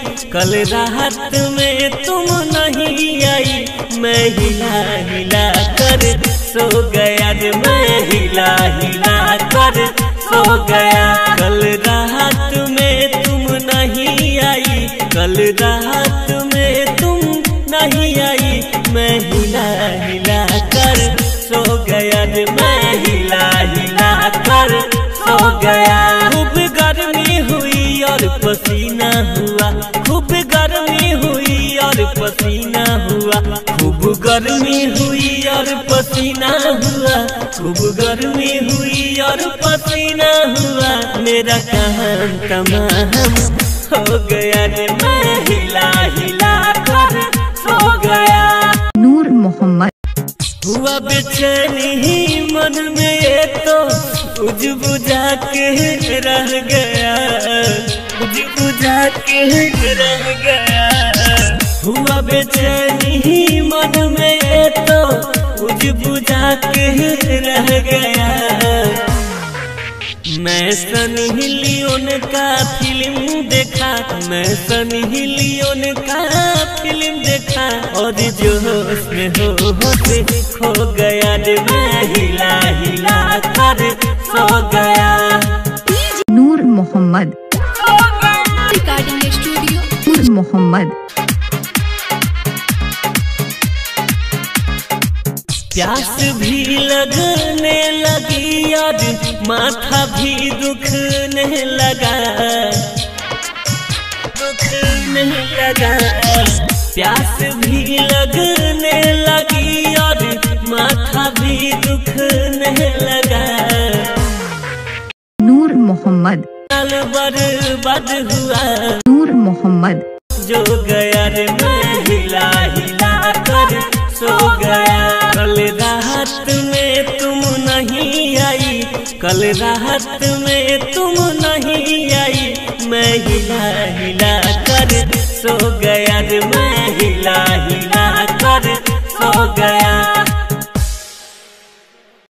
कल रात में तुम नहीं आई, मैं हिला हिला कर सो गया रे, मैं हिला हिला कर सो गया। कल रात में तुम नहीं आई, कल रात में तुम नहीं आई, मैं हिला हिला कर सो गया रे, मैं हिला हिला कर सो गया। खूब गर्मी हुई और पसीना हुआ, खूब गर्मी हुई और पसीना हुआ, खूब गर्मी हुई और पसीना हुआ, खूब गर्मी हुई और पसीना हुआ। मेरा काम तमाम हो गया रे, मैं हिला हिला कर सो गया। नूर मोहम्मद हुआ बेचैनी मन में ये तो बुझ बुझा के रह गया, बुझ बुझा के रह गया। हुआ बेचैनी मन में ये तो बुझ बुझा के रह गया। मैं सनी लियोन का फिल्म देखा, मैं सनी लियोन का फिल्म देखा और जोश में होश खो गया रे, मैं हिला हिला कर सो गया। नूर मोहम्मद रिकॉर्डिंग स्टूडियो नूर मोहम्मद। प्यास भी लगने लगी और माथा भी दुखने लगा, दुखने लगा। प्यास भी लगने लगी और माथा भी दुखने लगा। नूर मोहम्मद बर्बाद हुआ नूर मोहम्मद जो गया रे, मैं हिला हिला कर सो गया। कल रात में तुम नहीं आई, कल रात में तुम नहीं आई, मैं हिला हिला कर सो गया रे।